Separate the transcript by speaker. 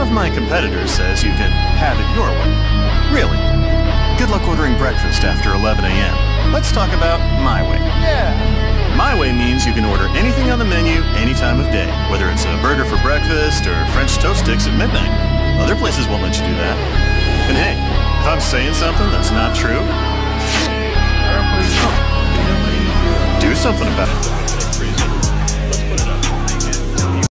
Speaker 1: of my competitors says you can have it your way. Really? Good luck ordering breakfast after 11 a.m. Let's talk about my way.
Speaker 2: Yeah.
Speaker 1: My way means you can order anything on the menu any time of day, whether it's a burger for breakfast or French toast sticks at midnight. Other places won't let you do that. And hey, if I'm saying something that's not true,